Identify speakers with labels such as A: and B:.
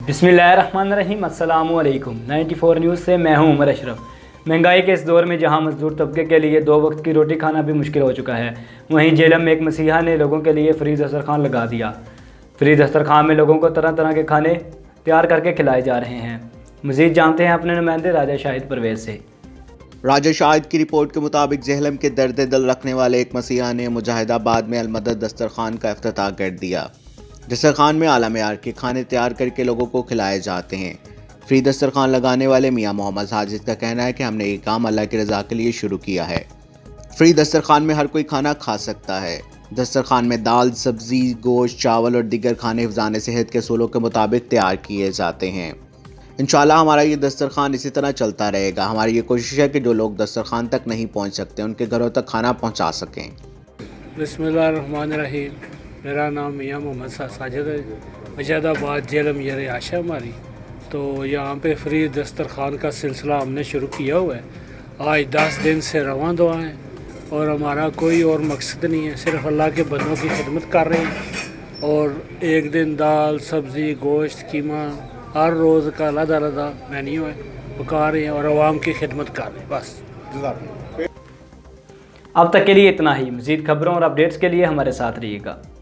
A: बिस्मिल्लाहिर्रहमानिर्रहीम, अस्सलाम वालेकुम। 94 न्यूज़ से मैं हूं उमर अशरफ। महंगाई के इस दौर में जहां मजदूर तबके के लिए 2 वक्त की रोटी खाना भी मुश्किल हो चुका है, वहीं झेलम में एक मसीहा ने लोगों के लिए फ्री दस्तरखवान लगा दिया। फ्री दस्तरखवान में लोगों को तरह तरह के खाने तैयार करके खिलाए जा रहे हैं। मज़ीद जानते हैं अपने नुमाइंदे राजा शाहद परोवेज से।
B: राजा शाहद की रिपोर्ट के मुताबिक जहलम के दर्द दिल रखने वाले एक मसीहा ने मुजाहिद आबाद में अलमदद दस्तरखवान का इफ्तिताह कर दिया। दस्तरखवान में आला معیار के खाने तैयार करके लोगों को खिलाए जाते हैं। फ्री दस्तरखवान लगाने वाले मियाँ मोहम्मद साजिद का कहना है कि हमने ये काम अल्लाह की रज़ा के लिए शुरू किया है। फ्री दस्तरखवान में हर कोई खाना खा सकता है। दस्तरखवान में दाल, सब्ज़ी, गोश्त, चावल और दीगर खाने हिफ़्ज़ाने सेहत के असूलों के मुताबिक तैयार किए जाते हैं। इंशाअल्लाह हमारा ये दस्तरखवान इसी तरह चलता रहेगा। हमारी ये कोशिश है कि जो लोग दस्तरखवान तक नहीं पहुँच सकते उनके घरों तक खाना पहुँचा सकें।
C: बिस्मिल्लाहिर्रहमानिर्रहीम। मेरा नाम मियाँ मोहम्मद साजिद है। मजैद आबाद झेलम ये रिहाइश है हमारी। तो यहाँ पे फ्री दस्तरखान का सिलसिला हमने शुरू किया हुआ है। आज 10 दिन से रवां दुआ है और हमारा कोई और मकसद नहीं है, सिर्फ अल्लाह के बंदों की खिदमत कर रहे हैं। और एक दिन दाल, सब्ज़ी, गोश्त, कीमा, हर रोज़ का अलग-अलग मेन्यू है, पका रहे हैं और आवाम की खिदमत कर रहे हैं। बस
A: अब तक के लिए इतना ही। मज़ीद खबरों और अपडेट्स के लिए हमारे साथ रहिएगा।